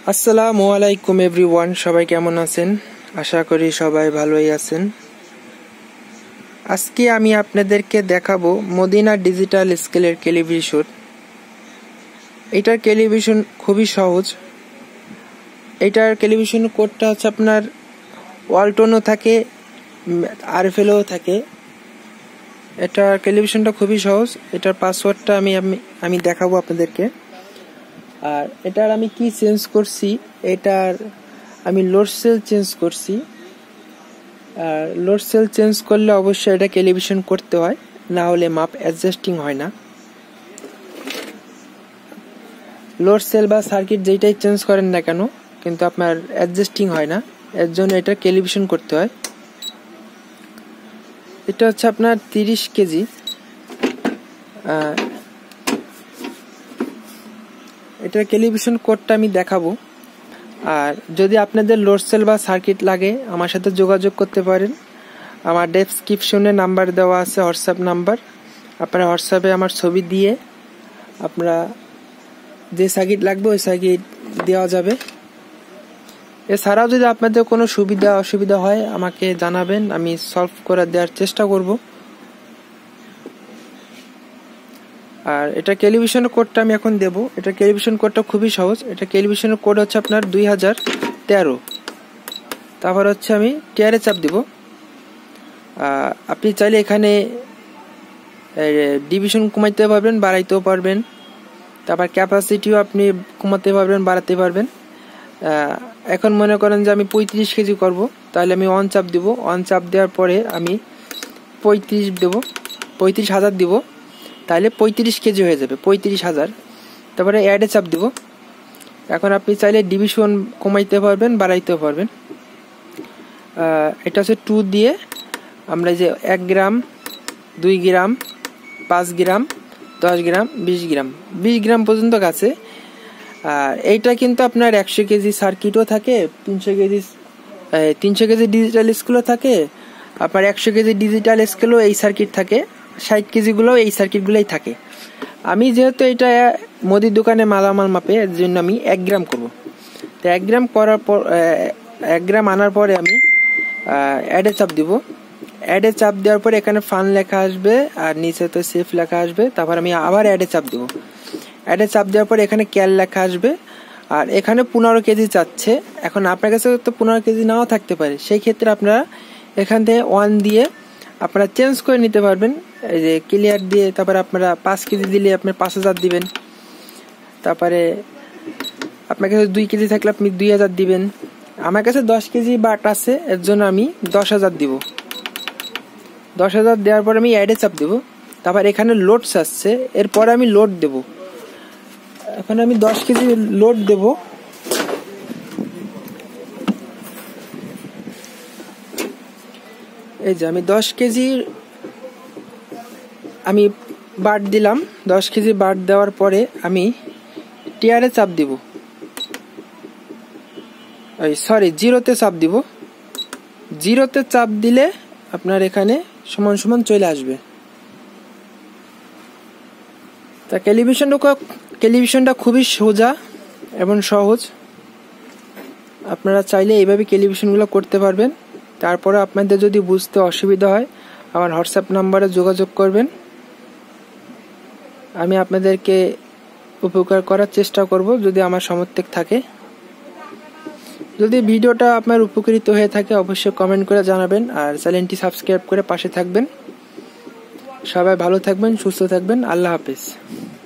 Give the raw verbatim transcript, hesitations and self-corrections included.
আসসালামু আলাইকুম এভরিওয়ান, সবাই কেমন আছেন? আশা করি সবাই ভালোই আছেন। আজকে আমি আপনাদেরকে দেখাবো মদিনা ডিজিটাল স্কেলের টেলিভিশন। এটার টেলিভিশন খুবই সহজ। এটার টেলিভিশন কোডটা হচ্ছে আপনার ওয়ালটনও থাকে, আরএফএলও থাকে। এটার টেলিভিশনটা খুবই সহজ। এটার পাসওয়ার্ডটা আমি আমি দেখাবো আপনাদেরকে। আর এটার আমি কি চেঞ্জ করছি, এটার আমি লোড সেল চেঞ্জ করছি। আর লোড সেল চেঞ্জ করলে অবশ্যই এটা টেলিভিশন করতে হয়, না হলে মাপ অ্যাডজাস্টিং হয় না। লোড সেল বা সার্কিট যেটাই চেঞ্জ করেন না কেন, কিন্তু আপনার অ্যাডজাস্টিং হয় না, এর জন্য এটা টেলিভিশন করতে হয়। এটা হচ্ছে আপনার তিরিশ কেজি। এটার টেলিভিশন কোডটা আমি দেখাবো। আর যদি আপনাদের লোড সেল বা সার্কিট লাগে, আমার সাথে যোগাযোগ করতে পারেন। আমার ডেসক্রিপশনে নাম্বার দেওয়া আছে, হোয়াটসঅ্যাপ নাম্বার। আপনারা হোয়াটসঅ্যাপে আমার ছবি দিয়ে আপনারা যে সার্কিট লাগবে ওই সার্কিট দেওয়া যাবে। এছাড়াও যদি আপনাদের কোনো সুবিধা অসুবিধা হয় আমাকে জানাবেন, আমি সলভ করে দেওয়ার চেষ্টা করব। আর এটা টেলিভিশনের কোডটা আমি এখন দেব। এটা টেলিভিশন কোডটা খুবই সহজ। এটা টেলিভিশনের কোড হচ্ছে আপনার দুই হাজার তেরো। তারপর হচ্ছে আমি টিয়ারে চাপ দিব। আপনি চাইলে এখানে ডিভিশন কমাইতে পারবেন, বাড়াইতেও পারবেন। তারপর ক্যাপাসিটিও আপনি কমাতে পারবেন, বাড়াতে পারবেন। এখন মনে করেন যে আমি পঁয়ত্রিশ কেজি করব, তাহলে আমি অন চাপ দিব। অন চাপ দেওয়ার পরে আমি পঁয়ত্রিশ দেব, পঁয়ত্রিশ হাজার দিব, তাহলে পঁয়ত্রিশ কেজি হয়ে যাবে, পঁয়ত্রিশ হাজার। তারপরে অ্যাডে চাপ দিব। এখন আপনি চাইলে ডিভিশন কমাইতে পারবেন, বাড়াইতেও পারবেন। এটা হচ্ছে টু দিয়ে আমরা যে এক গ্রাম, দুই গ্রাম, পাঁচ গ্রাম, দশ গ্রাম, বিশ গ্রাম, বিশ গ্রাম পর্যন্ত আছে। আর এইটা কিন্তু আপনার একশো কেজি সার্কিটও থাকে, তিনশো কেজি তিনশো কেজি ডিজিটাল স্কেলও থাকে। আপনার একশো কেজি ডিজিটাল স্কেলও এই সার্কিট থাকে, ষাট কেজিগুলো এই সার্কিটগুলোই থাকে। আমি যেহেতু এটা মুদির দোকানে মালামাল মাপে, এর জন্য আমি এক গ্রাম করব। তো এক গ্রাম করার পর এক গ্রাম আনার পরে আমি অ্যাডে চাপ দিব। অ্যাডে চাপ দেওয়ার পরে এখানে ফান লেখা আসবে আর নিচে তো সেফ লেখা আসবে। তারপর আমি আবার অ্যাডে চাপ দিব। অ্যাডে চাপ দেওয়ার পরে এখানে ক্যাল লেখা আসবে। আর এখানে পনেরো কেজি চাচ্ছে। এখন আপনার কাছে তো পনেরো কেজি নাও থাকতে পারে, সেই ক্ষেত্রে আপনারা এখান থেকে ওয়ান দিয়ে আপনারা চেঞ্জ করে নিতে পারবেন। এই যে ক্লিয়ার দিয়ে তারপরে আপনারা পাঁচ কেজি দিলে আপনার পাঁচ হাজার দিবেন। তারপরে আপনার কাছে দুই কেজি থাকলে আপনি দুই হাজার দিবেন। আমার কাছে দশ কেজি বাট আছে, এর জন্য আমি দশ হাজার দিব। দশ হাজার দেওয়ার পর আমি অ্যাডে চাপ দেবো। তারপর এখানে লোডস আসছে, এরপরে আমি লোড দেব। এখন আমি দশ কেজি লোড দেব। এই যে আমি দশ কেজি আমি বাট দিলাম। দশ কেজি বাট দেওয়ার পরে আমি টিয়ারে চাপ দিব, ওই সরি জিরোতে চাপ দিব। জিরোতে চাপ দিলে আপনার এখানে সমান সমান চলে আসবে। তা টেলিভিশনটা টেলিভিশনটা খুবই সোজা এবং সহজ। আপনারা চাইলে এইভাবে টেলিভিশনগুলো করতে পারবেন। তারপরে আপনাদের যদি বুঝতে অসুবিধা হয় আমার হোয়াটসঅ্যাপ নাম্বারে যোগাযোগ করবেন। আমি আপনাদেরকে উপকার করার চেষ্টা করব যদি আমার সামর্থ্য থাকে। যদি ভিডিওটা আপনার উপকৃত হয়ে থাকে অবশ্যই কমেন্ট করে জানাবেন। আর চ্যানেলটি সাবস্ক্রাইব করে পাশে থাকবেন। সবাই ভালো থাকবেন, সুস্থ থাকবেন। আল্লাহ হাফেজ।